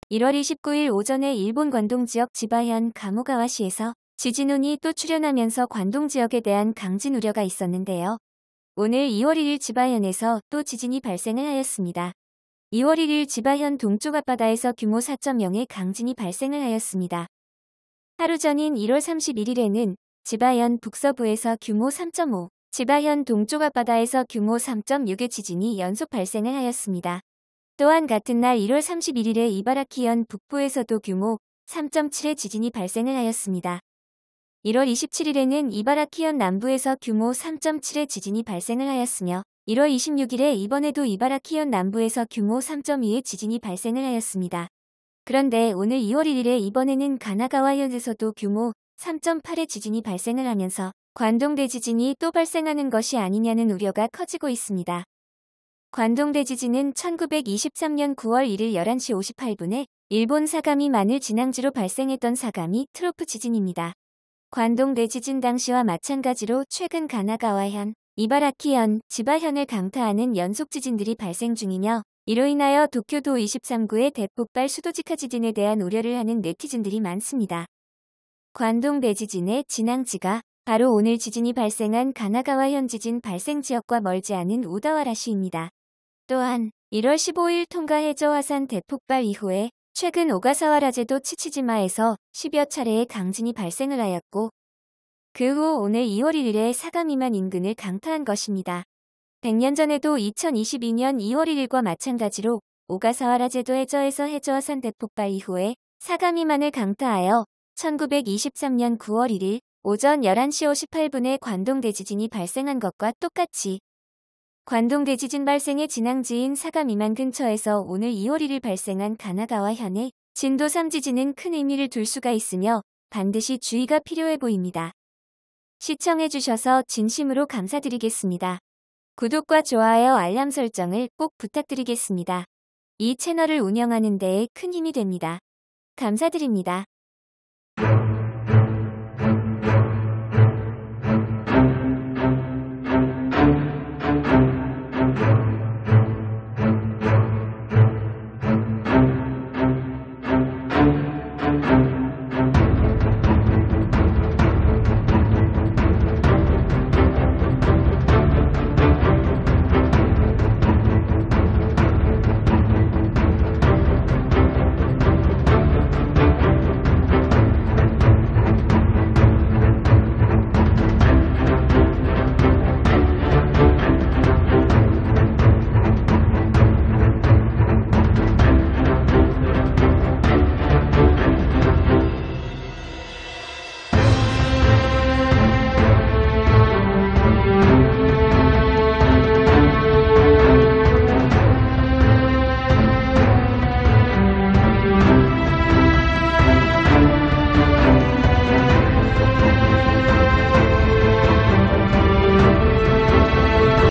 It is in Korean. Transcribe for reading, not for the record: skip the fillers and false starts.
1월 29일 오전에 일본 관동 지역 지바현 가모가와시에서 지진운이 또 출현하면서 관동 지역에 대한 강진 우려가 있었는데요. 오늘 2월 1일 지바현에서 또 지진이 발생을 하였습니다. 2월 1일 지바현 동쪽 앞바다에서 규모 4.0의 강진이 발생을 하였습니다. 하루 전인 1월 31일에는 지바현 북서부에서 규모 3.5, 지바현 동쪽 앞바다에서 규모 3.6의 지진이 연속 발생을 하였습니다. 또한 같은 날 1월 31일에 이바라키현 북부에서도 규모 3.7의 지진이 발생을 하였습니다. 1월 27일에는 이바라키현 남부에서 규모 3.7의 지진이 발생을 하였으며 1월 26일에 이번에도 이바라키현 남부에서 규모 3.2의 지진이 발생을 하였습니다. 그런데 오늘 2월 1일에 이번에는 가나가와현에서도 규모 3.8의 지진이 발생을 하면서 관동 대지진이 또 발생하는 것이 아니냐는 우려가 커지고 있습니다. 관동 대지진은 1923년 9월 1일 11시 58분에 일본 사가미 마늘 진앙지로 발생했던 사가미 트로프 지진입니다. 관동 대지진 당시와 마찬가지로 최근 가나가와현, 이바라키현, 지바현을 강타하는 연속 지진들이 발생 중이며 이로 인하여 도쿄도 23구의 대폭발 수도직하 지진에 대한 우려를 하는 네티즌들이 많습니다. 관동 대지진의 진앙지가 바로 오늘 지진이 발생한 가나가와현 지진 발생 지역과 멀지 않은 오다와라시입니다. 또한 1월 15일 통가 해저 화산 대폭발 이후에 최근 오가사와라제도 치치지마에서 10여 차례의 강진이 발생을 하였고 그 후 오늘 2월 1일에 사가미만 인근을 강타한 것입니다. 100년 전에도 2022년 2월 1일과 마찬가지로 오가사와라제도 해저에서 해저화산 대폭발 이후에 사가미만을 강타하여 1923년 9월 1일 오전 11시 58분에 관동 대지진이 발생한 것과 똑같이 관동 대지진 발생의 진앙지인 사가미만 근처에서 오늘 2월 1일 발생한 가나가와현의 진도 3 지진은 큰 의미를 둘 수가 있으며 반드시 주의가 필요해 보입니다. 시청해주셔서 진심으로 감사드리겠습니다. 구독과 좋아요 알람 설정을 꼭 부탁드리겠습니다. 이 채널을 운영하는 데에 큰 힘이 됩니다. 감사드립니다.